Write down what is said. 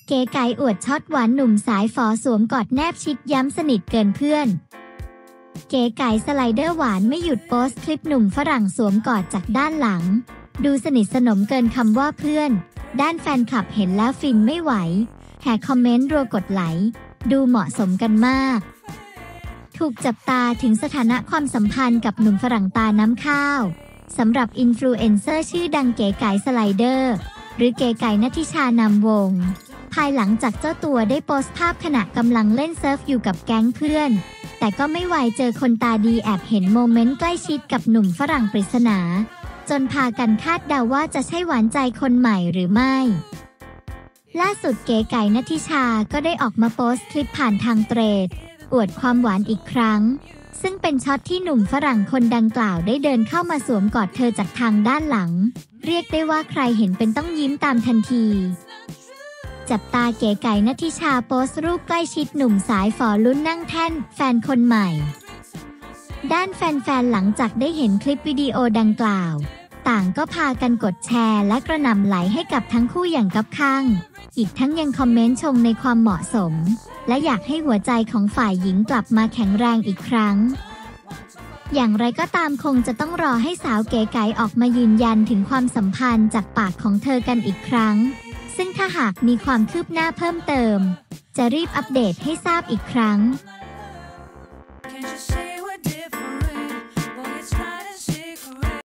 เก๋ไก๋อวดช็อตหวานหนุ่มสายฝอสวมกอดแนบชิดย้ำสนิทเกินเพื่อนเก๋ไก๋สไลเดอร์หวานไม่หยุดโพสต์คลิปหนุ่มฝรั่งสวมกอดจากด้านหลังดูสนิทสนมเกินคำว่าเพื่อนด้านแฟนคลับเห็นแล้วฟินไม่ไหวแห่คอมเมนต์รัวกดไลค์ดูเหมาะสมกันมากถูกจับตาถึงสถานะความสัมพันธ์กับหนุ่มฝรั่งตาน้ำข้าวสำหรับอินฟลูเอนเซอร์ชื่อดังเก๋ไก๋สไลเดอร์หรือเก๋ไก๋ณัฐิชานามวงศ์ภายหลังจากเจ้าตัวได้โพสต์ภาพขณะกำลังเล่นเซิร์ฟอยู่กับแก๊งเพื่อนแต่ก็ไม่ไหวเจอคนตาดีแอบเห็นโมเมนต์ใกล้ชิดกับหนุ่มฝรั่งปริศนาจนพากันคาดเดาว่าจะใช่หวานใจคนใหม่หรือไม่ล่าสุดเก๋ไก๋ณัฐิชาก็ได้ออกมาโพสต์คลิปผ่านทางเทรดอวดความหวานอีกครั้งซึ่งเป็นช็อตที่หนุ่มฝรั่งคนดังกล่าวได้เดินเข้ามาสวมกอดเธอจากทางด้านหลังเรียกได้ว่าใครเห็นเป็นต้องยิ้มตามทันทีจับตาเก๋ไก๋ณัฐิชาโพสต์รูปใกล้ชิดหนุ่มสายฝอลุ้นนั่งแท่นแฟนคนใหม่ด้านแฟนๆหลังจากได้เห็นคลิปวิดีโอดังกล่าวต่างก็พากันกดแชร์และกระหน่ำไหลให้กับทั้งคู่อย่างคับคั่งอีกทั้งยังคอมเมนต์ชมในความเหมาะสมและอยากให้หัวใจของฝ่ายหญิงกลับมาแข็งแรงอีกครั้งอย่างไรก็ตามคงจะต้องรอให้สาวเก๋ไก๋ออกมายืนยันถึงความสัมพันธ์จากปากของเธอกันอีกครั้งซึ่งถ้าหากมีความคืบหน้าเพิ่มเติมจะรีบอัปเดตให้ทราบอีกครั้ง